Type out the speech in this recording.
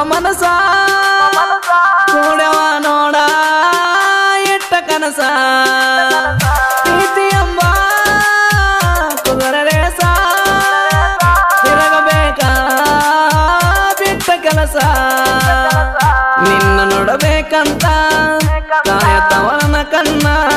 ಮನಸ ಕೂಡವ ನೋಡ ಇಟ್ಟ ಕನಸ ಪ್ರೀತಿ ಎಂಬ ಕುದುರೆ ರೇಸ ತಿರುಗಬೇಕ ಬಿಟ್ಟ ಕೆಲಸ ನಿನ್ನ ನೋಡಬೇಕಂತ ಕಾಯತವನ ಕಣ್ಣ